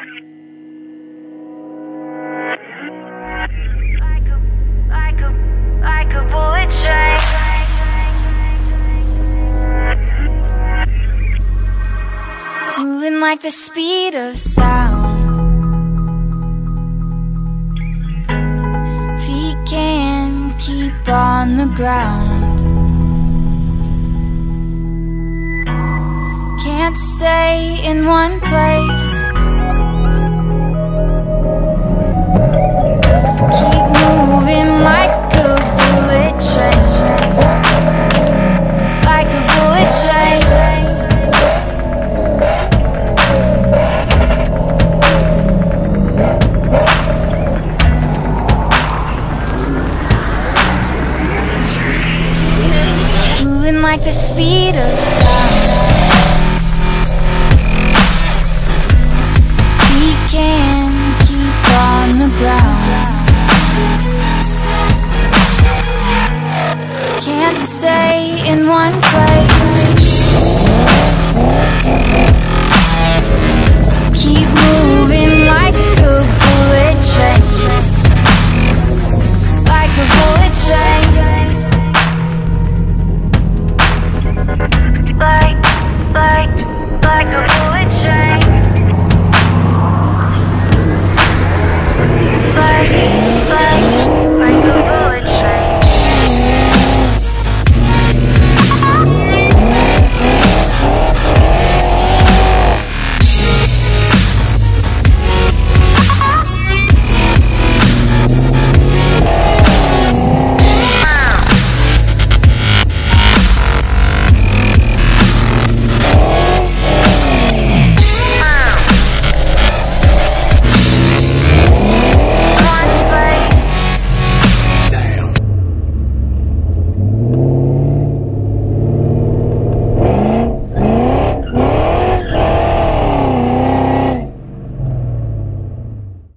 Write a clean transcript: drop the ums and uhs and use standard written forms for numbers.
Like a bullet train. Moving like the speed of sound. Feet can't keep on the ground. Can't stay in one place. Keep moving like a bullet train. Like a bullet train. Moving like the speed of sound.